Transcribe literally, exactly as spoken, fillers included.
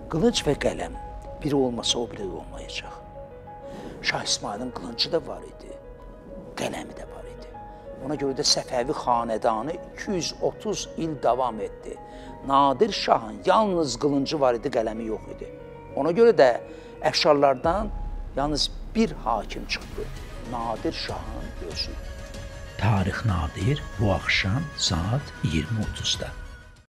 Qılınc və qələm biri olmasa o biri olmayacaq. Şah İsmailin qılıncı da var idi, qələmi də var idi. Ona görə də Səfəvi xanədanı iki yüz otuz il davam etdi. Nadir Şahın yalnız qılıncı var idi, qələmi yox idi. Ona görə də əfşarlardan yalnız bir hakim çıxdı, Nadir Şahın özü. Tarix Nadir bu axşam saat iyirmi otuzda.